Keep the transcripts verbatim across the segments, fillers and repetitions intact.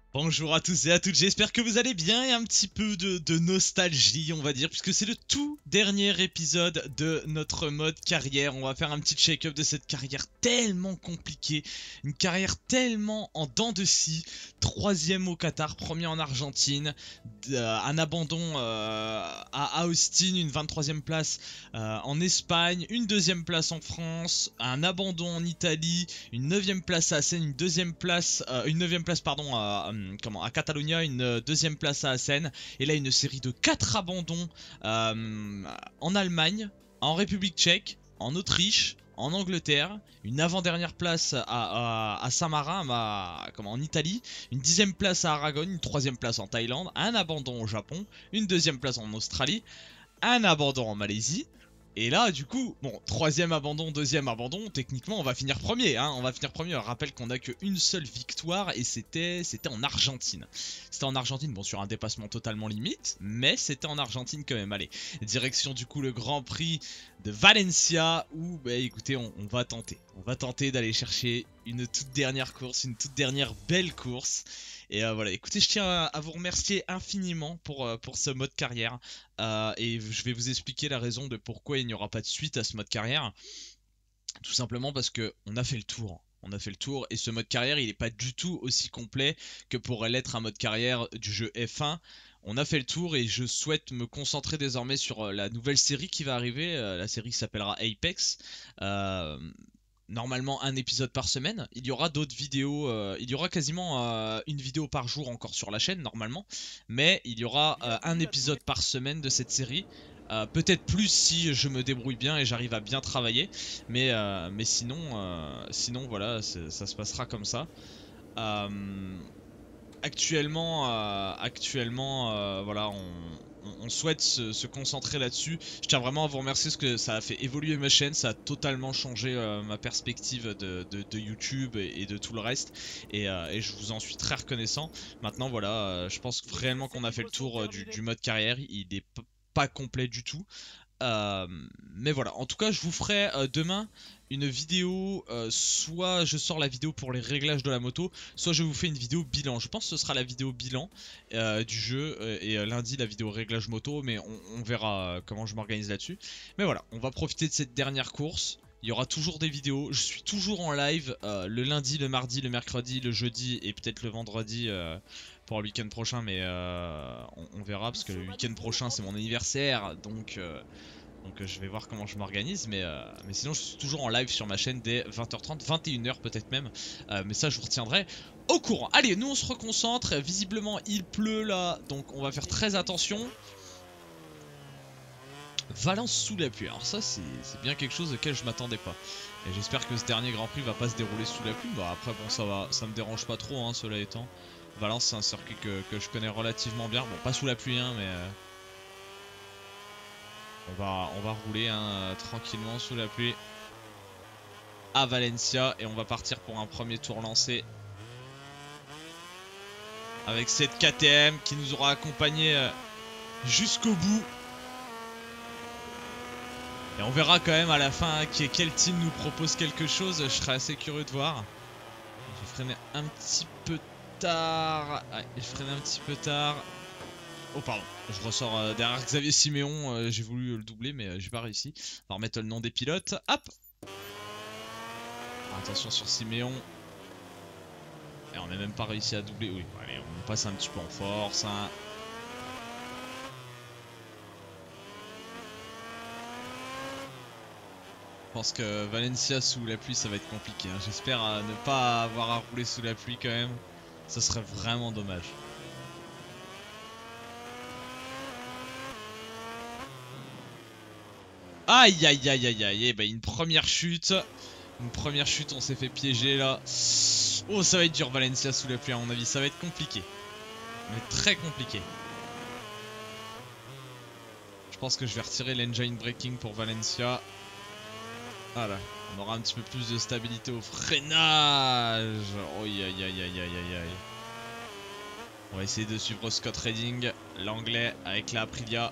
Bonjour à tous et à toutes, j'espère que vous allez bien et un petit peu de, de nostalgie on va dire, puisque c'est le tout dernier épisode de notre mode carrière. On va faire un petit shake-up de cette carrière tellement compliquée, une carrière tellement en dents de scie. Troisième au Qatar, premier en Argentine, euh, un abandon euh, à Austin, une vingt-troisième place euh, en Espagne, une deuxième place en France, un abandon en Italie, une neuvième place à Assen, une deuxième place, euh, une neuvième place pardon à, euh, comment, à Catalunya, une euh, deuxième place à Assen, et là une série de quatre abandons euh, en Allemagne, en République Tchèque, en Autriche, en Angleterre, une avant-dernière place à, à, à Saint-Marin, à, comment, en Italie, une dixième place à Aragon, une troisième place en Thaïlande, un abandon au Japon, une deuxième place en Australie, un abandon en Malaisie. Et là, du coup, bon, troisième abandon, deuxième abandon, techniquement, on va finir premier, hein, on va finir premier. On rappelle qu'on a qu'une seule victoire et c'était c'était en Argentine. C'était en Argentine, bon, sur un dépassement totalement limite, mais c'était en Argentine quand même. Allez, direction du coup le Grand Prix de Valencia, où, bah écoutez, on, on va tenter. On va tenter d'aller chercher une toute dernière course, une toute dernière belle course. Et euh, voilà, écoutez, je tiens à, à vous remercier infiniment pour, euh, pour ce mode carrière. Euh, et je vais vous expliquer la raison de pourquoi il n'y aura pas de suite à ce mode carrière. Tout simplement parce que on a fait le tour. On a fait le tour et ce mode carrière il n'est pas du tout aussi complet que pourrait l'être un mode carrière du jeu F un. On a fait le tour et je souhaite me concentrer désormais sur euh, la nouvelle série qui va arriver, euh, la série qui s'appellera Apex. Euh, Normalement un épisode par semaine. Il y aura d'autres vidéos, euh, il y aura quasiment euh, une vidéo par jour encore sur la chaîne normalement, mais il y aura euh, un épisode par semaine de cette série. Euh, peut-être plus si je me débrouille bien et j'arrive à bien travailler, mais, euh, mais sinon, euh, sinon voilà, ça se passera comme ça. Euh, actuellement, euh, actuellement, euh, voilà, on, on, on souhaite se, se concentrer là-dessus. Je tiens vraiment à vous remercier parce que ça a fait évoluer ma chaîne, ça a totalement changé euh, ma perspective de, de, de YouTube et, et de tout le reste. Et, euh, et je vous en suis très reconnaissant. Maintenant, voilà, euh, je pense réellement qu'on a fait le tour euh, du, du mode carrière. Il est pas complet du tout. Euh, mais voilà, en tout cas, je vous ferai euh, demain une vidéo. Euh, soit je sors la vidéo pour les réglages de la moto, soit je vous fais une vidéo bilan. Je pense que ce sera la vidéo bilan euh, du jeu euh, et euh, lundi la vidéo réglage moto, mais on, on verra euh, comment je m'organise là-dessus. Mais voilà, on va profiter de cette dernière course. Il y aura toujours des vidéos. Je suis toujours en live euh, le lundi, le mardi, le mercredi, le jeudi et peut-être le vendredi euh, pour le week-end prochain. Mais euh, on, on verra parce que le week-end prochain c'est mon anniversaire. Donc, euh, donc euh, je vais voir comment je m'organise. Mais, euh, mais sinon je suis toujours en live sur ma chaîne dès vingt heures trente, vingt et une heures peut-être même. Euh, mais ça je vous retiendrai au courant. Allez, nous on se reconcentre. Visiblement il pleut là. Donc on va faire très attention. Valence sous la pluie. Alors ça c'est bien quelque chose auquel je m'attendais pas. Et j'espère que ce dernier Grand Prix va pas se dérouler sous la pluie. Bah après bon ça va, ça me dérange pas trop hein, cela étant. Valence c'est un circuit que, que je connais relativement bien. Bon pas sous la pluie hein mais euh, on, va, on va rouler hein, tranquillement sous la pluie à Valencia. Et on va partir pour un premier tour lancé avec cette K T M qui nous aura accompagné euh, jusqu'au bout. Et on verra quand même à la fin hein, quel team nous propose quelque chose. Je serais assez curieux de voir. J'ai freiné un petit peu tard. Ouais, j'ai freiné un petit peu tard. Oh pardon, je ressors euh, derrière Xavier Siméon. Euh, j'ai voulu le doubler mais euh, j'ai pas réussi. On va remettre le nom des pilotes. Hop. Attention sur Siméon. Et on n'a même pas réussi à doubler. Oui, allez, on passe un petit peu en force. Hein. Je pense que Valencia sous la pluie ça va être compliqué. Hein. J'espère euh, ne pas avoir à rouler sous la pluie quand même. Ce serait vraiment dommage. Aïe aïe aïe aïe aïe. Et bah une première chute. Une première chute, on s'est fait piéger là. Oh ça va être dur Valencia sous la pluie à mon avis. Ça va être compliqué. Mais très compliqué. Je pense que je vais retirer l'engine braking pour Valencia. Voilà, on aura un petit peu plus de stabilité au freinage. Aïe aïe aïe aïe aïe aïe aïe. On va essayer de suivre Scott Redding, l'anglais avec la Aprilia.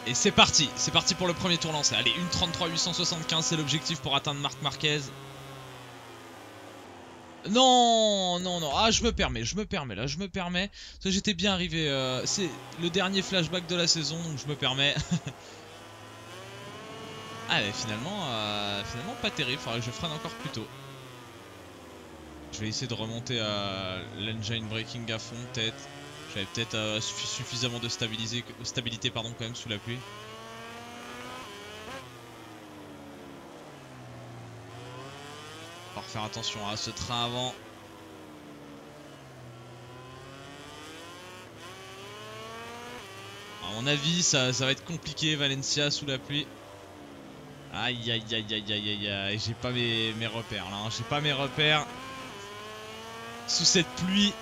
Et c'est parti, c'est parti pour le premier tour lancé. Allez, une trente-trois huit cent soixante-quinze, c'est l'objectif pour atteindre Marc Marquez. Non, non, non, ah je me permets, je me permets là, je me permets. Parce que j'étais bien arrivé, euh, c'est le dernier flashback de la saison, donc je me permets. Ah mais finalement, euh, finalement pas terrible, faudrait que je freine encore plus tôt. Je vais essayer de remonter à l'engine braking à fond, peut-être. J'avais peut-être euh, suffisamment de stabiliser, stabilité pardon, quand même sous la pluie. On va faire attention à ce train avant. À mon avis, ça, ça va être compliqué, Valencia sous la pluie. Aïe aïe aïe aïe aïe aïe aïe, j'ai pas mes, mes repères là, hein. J'ai pas mes repères sous cette pluie.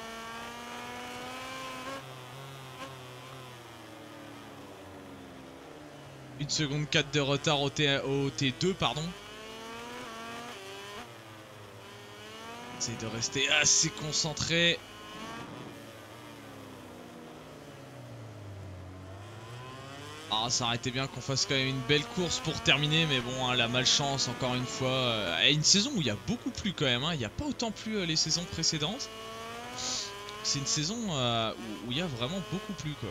Une seconde quatre de retard au, T, au T deux, pardon. Essaye de rester assez concentré. Ah, ça aurait été bien qu'on fasse quand même une belle course pour terminer, mais bon, hein, la malchance, encore une fois. Euh, une saison où il y a beaucoup plu quand même, hein. Il n'y a pas autant plu euh, les saisons précédentes. C'est une saison euh, où il y a vraiment beaucoup plu, quoi.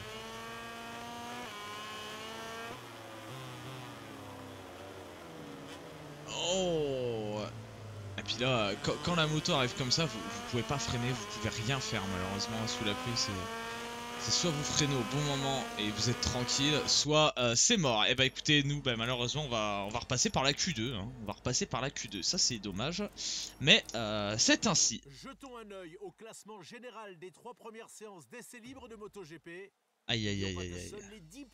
Oh! Et puis là, quand, quand la moto arrive comme ça, vous, vous pouvez pas freiner, vous pouvez rien faire malheureusement sous la pluie. C'est... C'est soit vous freinez au bon moment et vous êtes tranquille, soit euh, c'est mort. Et bah écoutez, nous bah, malheureusement on va, on va repasser par la Q deux, hein. On va repasser par la Q deux, ça c'est dommage. Mais euh, c'est ainsi. Jetons un œil au classement général des trois premières séances d'essais libres de MotoGP. Aïe aïe aïe aïe aïe.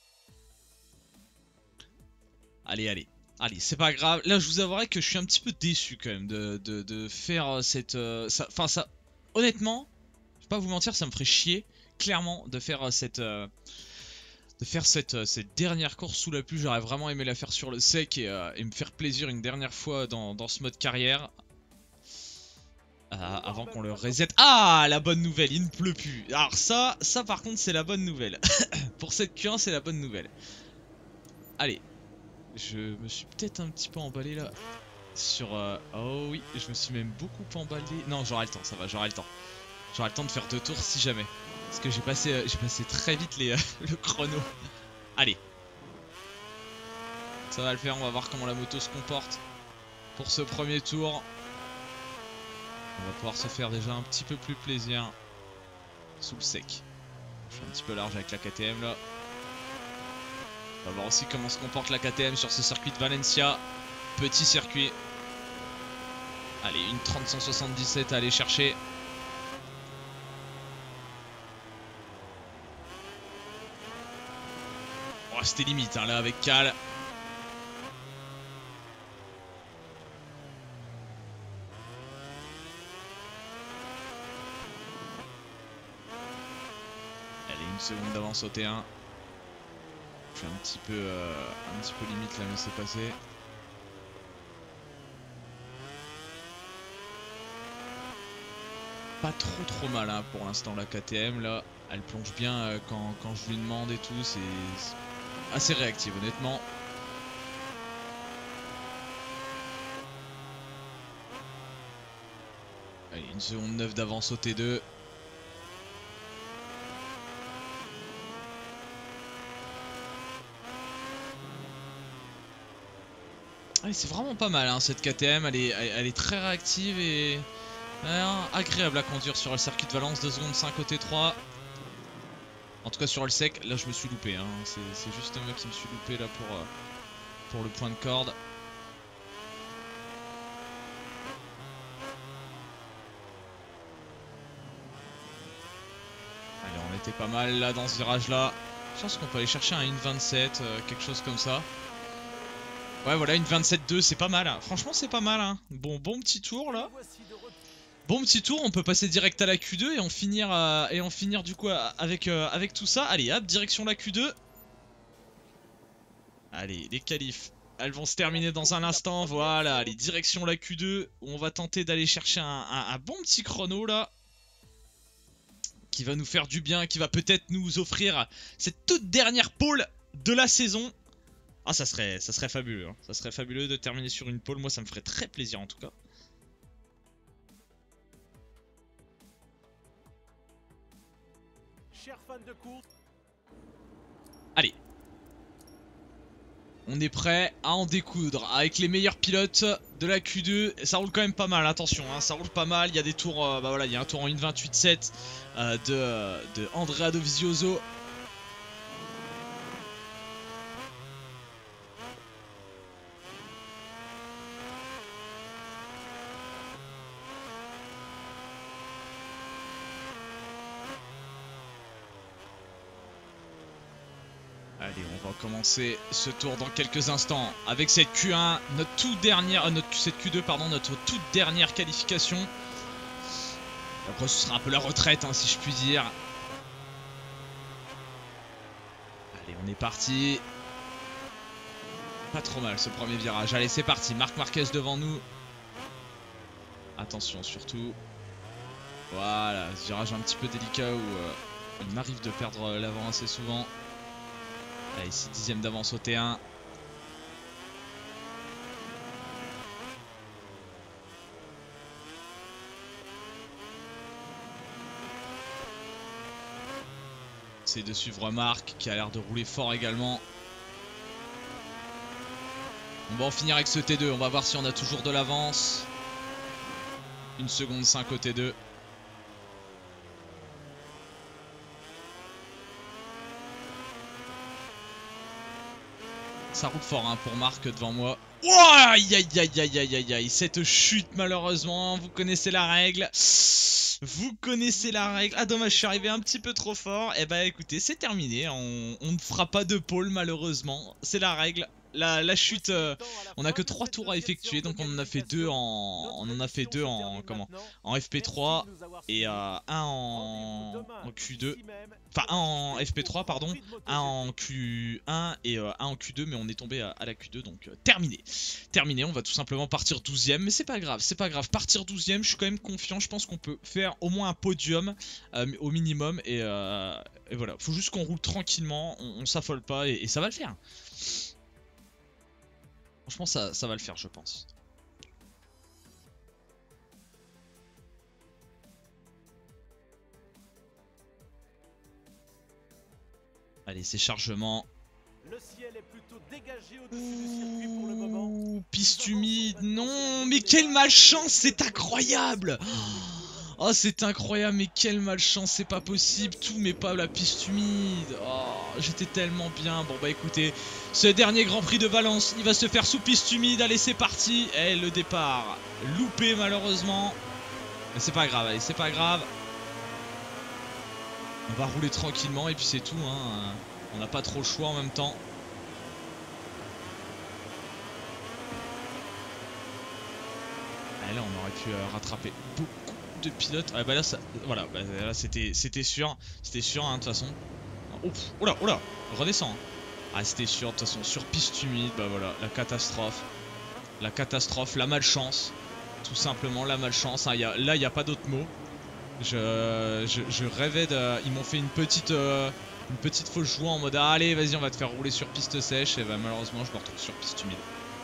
Allez allez. Allez, c'est pas grave. Là je vous avouerai que je suis un petit peu déçu quand même de, de, de faire cette... Enfin euh, ça, ça... Honnêtement, je vais pas vous mentir, ça me ferait chier. Clairement de faire cette euh, de faire cette, euh, cette dernière course sous la pluie. J'aurais vraiment aimé la faire sur le sec et, euh, et me faire plaisir une dernière fois dans, dans ce mode carrière euh, avant qu'on le reset. Ah, la bonne nouvelle, il ne pleut plus. Alors ça, ça par contre c'est la bonne nouvelle. Pour cette Q un c'est la bonne nouvelle. Allez, je me suis peut-être un petit peu emballé là sur... Euh... Oh oui, je me suis même beaucoup emballé. Non, j'aurai le temps, ça va, j'aurai le temps. J'aurai le temps de faire deux tours si jamais. Parce que j'ai passé, euh, j'ai passé très vite les, euh, le chrono. Allez. Ça va le faire, on va voir comment la moto se comporte pour ce premier tour. On va pouvoir se faire déjà un petit peu plus plaisir sous le sec. Je suis un petit peu large avec la K T M là. On va voir aussi comment se comporte la K T M sur ce circuit de Valencia. Petit circuit. Allez, une trente cent soixante-dix-sept à aller chercher. Oh, c'était limite hein, là avec Cal. Allez, une seconde d'avance au T un. Je suis un petit peu euh, un petit peu limite là mais c'est passé. Pas trop trop mal hein, pour l'instant la K T M là. Elle plonge bien euh, quand, quand je lui demande et tout. C'est assez réactive honnêtement. Allez, une seconde neuf d'avance au T deux. Allez, c'est vraiment pas mal hein, cette K T M. Elle est, elle, elle est très réactive et euh, agréable à conduire sur le circuit de Valence. deux secondes cinq au T trois. En tout cas sur le sec, là je me suis loupé hein. C'est juste moi qui me suis loupé là pour, euh, pour le point de corde. Allez, on était pas mal là dans ce virage là. Je pense qu'on peut aller chercher un une vingt-sept, euh, quelque chose comme ça. Ouais voilà, une vingt-sept deux, c'est pas mal hein. Franchement c'est pas mal hein. Bon, bon petit tour là. Bon petit tour, on peut passer direct à la Q deux et en finir, euh, et en finir du coup avec, euh, avec tout ça. Allez hop, direction la Q deux. Allez, les qualifs, elles vont se terminer dans un instant. Voilà, allez, direction la Q deux. Où on va tenter d'aller chercher un, un, un bon petit chrono là. Qui va nous faire du bien, qui va peut-être nous offrir cette toute dernière pole de la saison. Ah, ça serait, ça serait fabuleux. Hein. Ça serait fabuleux de terminer sur une pole. Moi, ça me ferait très plaisir en tout cas. Chers fans de course. Allez. On est prêt à en découdre avec les meilleurs pilotes de la Q deux. Ça roule quand même pas mal, attention, hein, ça roule pas mal. Il y a des tours, euh, bah voilà, il y a un tour en une vingt-huit sept euh, de, de Andrea Dovizioso. Allez, on va commencer ce tour dans quelques instants avec cette Q un, notre toute dernière, euh, notre cette Q deux, pardon, notre toute dernière qualification. Après, ce sera un peu la retraite, hein, si je puis dire. Allez, on est parti. Pas trop mal ce premier virage. Allez, c'est parti. Marc Marquez devant nous. Attention, surtout. Voilà, ce virage un petit peu délicat où euh, il m'arrive de perdre l'avant assez souvent. Allez, six dixièmes d'avance au T un. Essaye de suivre Marc qui a l'air de rouler fort également. On va en finir avec ce T deux. On va voir si on a toujours de l'avance. Une seconde cinq au T deux. Ça roule fort hein, pour Marc devant moi. Oh, aïe aïe aïe aïe aïe aïe aïe. Cette chute malheureusement, vous connaissez la règle. Vous connaissez la règle. Ah dommage, je suis arrivé un petit peu trop fort. Et bah écoutez, c'est terminé. On, on ne fera pas de pole malheureusement. C'est la règle. La, la chute, euh, on a que trois tours à effectuer, donc on en a fait deux en, on en a fait deux en comment, en F P trois et euh, un en, en Q deux, enfin un en F P trois pardon, un en Q un et euh, un en Q deux, mais on est tombé à, à la Q deux, donc euh, terminé, terminé. On va tout simplement partir douzième, mais c'est pas grave, c'est pas grave. Partir douzième, je suis quand même confiant. Je pense qu'on peut faire au moins un podium euh, au minimum et, euh, et voilà. Faut juste qu'on roule tranquillement, on, on s'affole pas et, et ça va le faire. Franchement, ça, ça va le faire, je pense. Allez, c'est chargement. Le ciel est plutôt dégagé au-dessus du circuit pour le moment. Piste humide, non, mais quelle malchance, c'est incroyable. Oh, c'est incroyable, mais quelle malchance, c'est pas possible, tout mais pas la piste humide. Oh, j'étais tellement bien. Bon bah écoutez, ce dernier Grand Prix de Valence, il va se faire sous piste humide. Allez, c'est parti. Et le départ loupé malheureusement. Mais c'est pas grave, allez, c'est pas grave. On va rouler tranquillement et puis c'est tout, hein. On n'a pas trop le choix en même temps. Et là, on aurait pu euh, rattraper beaucoup de pilotes. Ah bah là, ça, voilà, bah là c'était c'était sûr, c'était sûr hein, de toute façon. Oh, oh là, oh là, redescend. Ah, c'était sûr de toute façon, sur piste humide, bah voilà, la catastrophe, la catastrophe, la malchance, tout simplement la malchance. Hein, y a, là, il n'y a pas d'autre mot. Je, je, je rêvais de, ils m'ont fait une petite, euh, une petite fausse joie en mode ah, allez, vas-y, on va te faire rouler sur piste sèche. Et bah malheureusement, je me retrouve sur piste humide.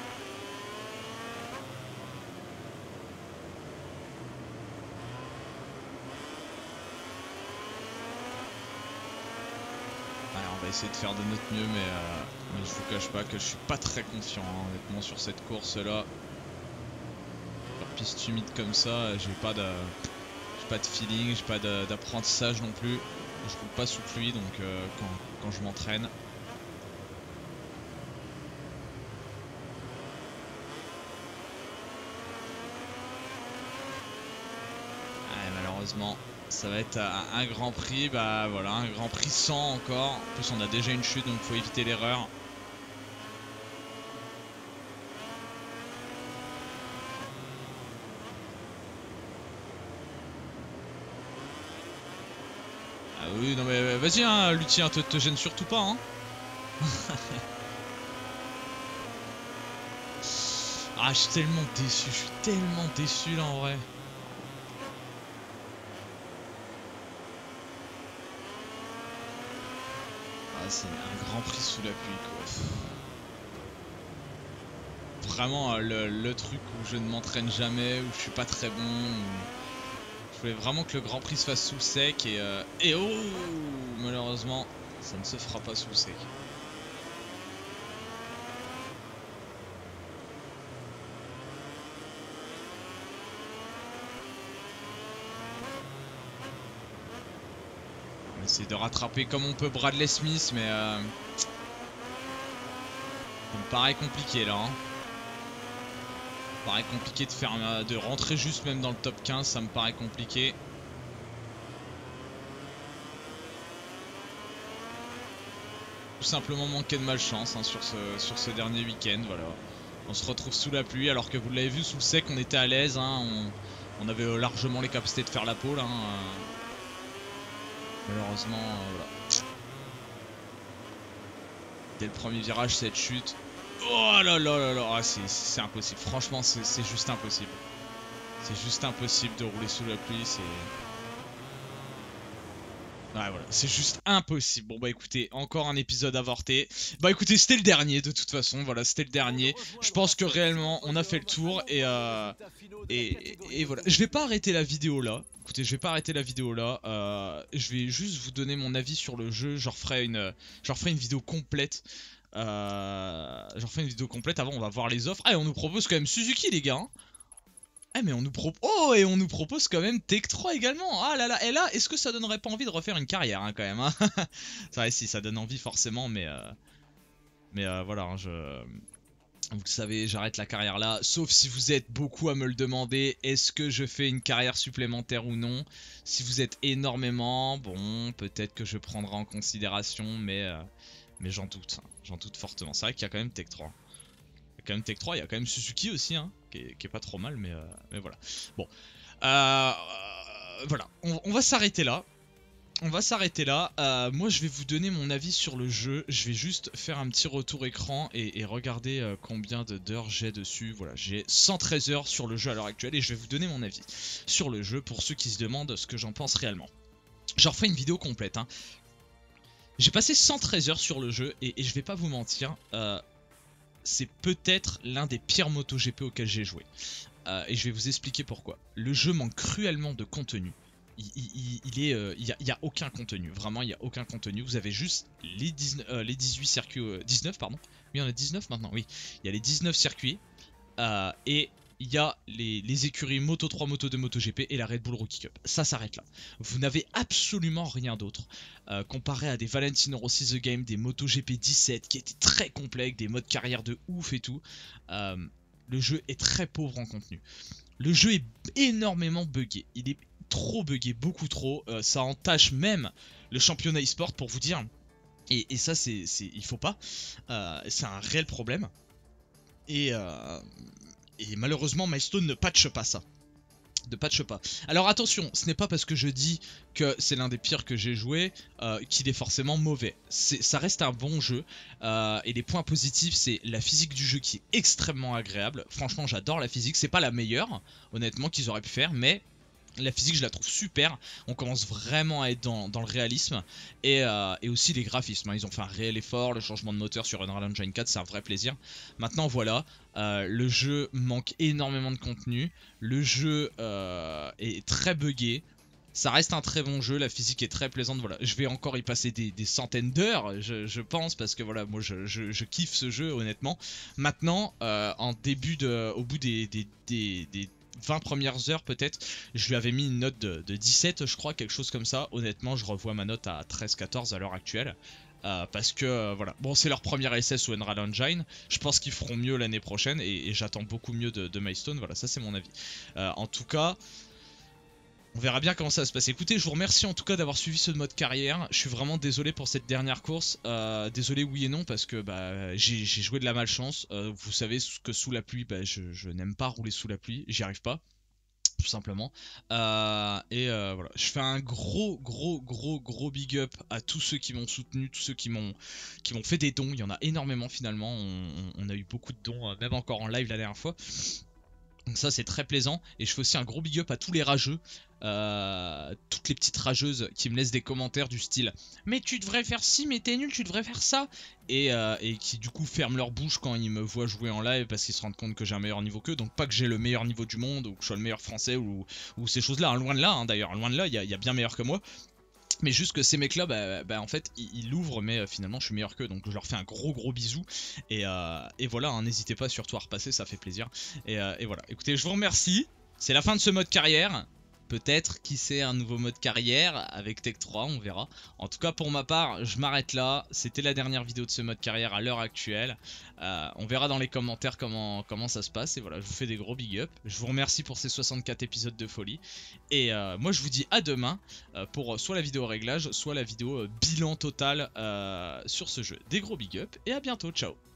On va essayer de faire de notre mieux, mais, euh, mais je vous cache pas que je suis pas très confiant hein, honnêtement sur cette course là. Sur piste humide comme ça, j'ai pas de, j'ai pas de feeling, j'ai pas d'apprentissage non plus. Je roule pas sous pluie donc euh, quand, quand je m'entraîne. Malheureusement. Ça va être un, un grand prix, bah voilà, un grand prix sans encore. En plus on a déjà une chute donc faut éviter l'erreur. Ah oui, non mais vas-y hein, Lutien, te, te gêne surtout pas hein. Ah, je suis tellement déçu, je suis tellement déçu là en vrai. c'est un grand prix sous la pluie quoi. Vraiment le, le truc où je ne m'entraîne jamais, où je suis pas très bon. Où... Je voulais vraiment que le grand prix se fasse sous sec et, euh... et oh, malheureusement ça ne se fera pas sous sec. On va essayer de rattraper comme on peut Bradley Smith, mais euh... ça me paraît compliqué là. Hein. Ça me paraît compliqué de faire, de rentrer juste même dans le top quinze, ça me paraît compliqué. Tout simplement manquer de malchance hein, sur, ce, sur ce dernier week-end, voilà. On se retrouve sous la pluie alors que vous l'avez vu sous le sec on était à l'aise, hein, on, on avait largement les capacités de faire la pole. Hein, euh. Malheureusement, euh, voilà. Dès le premier virage cette chute. Oh là là là là, ah, c'est impossible, franchement c'est juste impossible. C'est juste impossible de rouler sous la pluie, c'est... Ouais voilà, c'est juste impossible. Bon bah écoutez, encore un épisode avorté. Bah écoutez, c'était le dernier de toute façon, voilà, c'était le dernier. Je pense que réellement, on a fait le tour et, euh, et, et voilà. Je vais pas arrêter la vidéo là. Écoutez, je vais pas arrêter la vidéo là. Euh, je vais juste vous donner mon avis sur le jeu. Je referai une, je referai une vidéo complète. Euh, je referai une vidéo complète. Avant, on va voir les offres. Ah, et on nous propose quand même Suzuki, les gars. Hein. Ah mais on nous propose... Oh, et on nous propose quand même Tech trois également. Ah là là, et là, est-ce que ça donnerait pas envie de refaire une carrière hein, quand même hein. C'est vrai, si, ça donne envie forcément, mais... Euh... Mais euh, voilà, hein, je... Vous le savez, j'arrête la carrière là. Sauf si vous êtes beaucoup à me le demander, est-ce que je fais une carrière supplémentaire ou non? Si vous êtes énormément, bon, peut-être que je prendrai en considération, mais... Euh... Mais j'en doute, hein. J'en doute fortement. C'est vrai qu'il y a quand même Tech trois. Il y a quand même Tech trois, il y a quand même Suzuki aussi, hein, qui, est, qui est pas trop mal, mais, euh, mais voilà. Bon, euh, euh, voilà, on, on va s'arrêter là. On va s'arrêter là. Euh, moi, je vais vous donner mon avis sur le jeu. Je vais juste faire un petit retour écran et, et regarder euh, combien d'heures j'ai dessus. Voilà, j'ai cent treize heures sur le jeu à l'heure actuelle et je vais vous donner mon avis sur le jeu pour ceux qui se demandent ce que j'en pense réellement. J'en refais une vidéo complète, hein. J'ai passé cent treize heures sur le jeu et, et je vais pas vous mentir, euh, c'est peut-être l'un des pires MotoGP auxquels j'ai joué. Euh, et je vais vous expliquer pourquoi. Le jeu manque cruellement de contenu. Il, il, il est, euh, il y a, il y a aucun contenu, vraiment il y a aucun contenu. Vous avez juste les, dix-neuf, euh, les dix-huit circuits, euh, dix-neuf pardon. Oui, on a dix-neuf maintenant, oui. Il y a les dix-neuf circuits euh, et il y a les, les écuries Moto trois, Moto deux, MotoGP et la Red Bull Rookie Cup. Ça s'arrête là. Vous n'avez absolument rien d'autre. Euh, comparé à des Valentino Rossi The Game, des MotoGP dix-sept qui étaient très complexes, des modes carrière de ouf et tout. Euh, le jeu est très pauvre en contenu. Le jeu est énormément buggé. Il est trop buggé, beaucoup trop. Euh, ça entache même le championnat e-sport pour vous dire. Et, et ça, c'est, il faut pas. Euh, c'est un réel problème. Et... Euh, Et malheureusement, Milestone ne patche pas ça. Ne patche pas. Alors attention, ce n'est pas parce que je dis que c'est l'un des pires que j'ai joué euh, qu'il est forcément mauvais. Ça reste un bon jeu. Euh, et les points positifs, c'est la physique du jeu qui est extrêmement agréable. Franchement, j'adore la physique. C'est pas la meilleure, honnêtement, qu'ils auraient pu faire, mais... La physique je la trouve super, on commence vraiment à être dans, dans le réalisme et, euh, et aussi les graphismes, hein. Ils ont fait un réel effort, le changement de moteur sur Unreal Engine quatre c'est un vrai plaisir. Maintenant voilà, euh, le jeu manque énormément de contenu, le jeu euh, est très buggé, ça reste un très bon jeu, la physique est très plaisante, voilà. Je vais encore y passer des, des centaines d'heures, je, je pense, parce que voilà, moi je, je, je kiffe ce jeu honnêtement. Maintenant, euh, en début de, au bout des, des, des, des vingt premières heures peut-être, je lui avais mis une note de, de dix-sept je crois, quelque chose comme ça. Honnêtement je revois ma note à treize quatorze à l'heure actuelle. Euh, parce que euh, voilà, bon c'est leur premier essai sous Unreal Engine, je pense qu'ils feront mieux l'année prochaine et, et j'attends beaucoup mieux de, de Milestone, voilà ça c'est mon avis. Euh, en tout cas... On verra bien comment ça va se passer. Écoutez, je vous remercie en tout cas d'avoir suivi ce mode carrière. Je suis vraiment désolé pour cette dernière course. Euh, désolé oui et non parce que bah, j'ai joué de la malchance. Euh, vous savez que sous la pluie, bah, je, je n'aime pas rouler sous la pluie. J'y arrive pas. Tout simplement. Euh, et euh, voilà. Je fais un gros, gros, gros, gros big up à tous ceux qui m'ont soutenu, tous ceux qui m'ont qui m'ont fait des dons. Il y en a énormément finalement. On, on a eu beaucoup de dons, même encore en live la dernière fois. Donc ça c'est très plaisant, et je fais aussi un gros big up à tous les rageux, euh, toutes les petites rageuses qui me laissent des commentaires du style « Mais tu devrais faire ci, mais t'es nul, tu devrais faire ça !» et, euh, et qui du coup ferment leur bouche quand ils me voient jouer en live parce qu'ils se rendent compte que j'ai un meilleur niveau qu'eux. Donc pas que j'ai le meilleur niveau du monde, ou que je sois le meilleur français, ou, ou ces choses là, hein, loin de là hein, d'ailleurs, loin de là, il y, y a bien meilleur que moi. Mais juste que ces mecs là, bah, bah, en fait ils, ils l'ouvrent, mais euh, finalement je suis meilleur qu'eux, donc je leur fais un gros gros bisou. Et, euh, et voilà, hein, n'hésitez pas surtout à repasser, ça fait plaisir. Et, euh, et voilà, écoutez, je vous remercie. C'est la fin de ce mode carrière. Peut-être, qui sait, un nouveau mode carrière avec Tech trois, on verra. En tout cas pour ma part, je m'arrête là. C'était la dernière vidéo de ce mode carrière à l'heure actuelle. Euh, on verra dans les commentaires comment, comment ça se passe. Et voilà, je vous fais des gros big up. Je vous remercie pour ces soixante-quatre épisodes de folie. Et euh, moi je vous dis à demain euh, pour soit la vidéo réglage, soit la vidéo euh, bilan total euh, sur ce jeu. Des gros big up et à bientôt, ciao.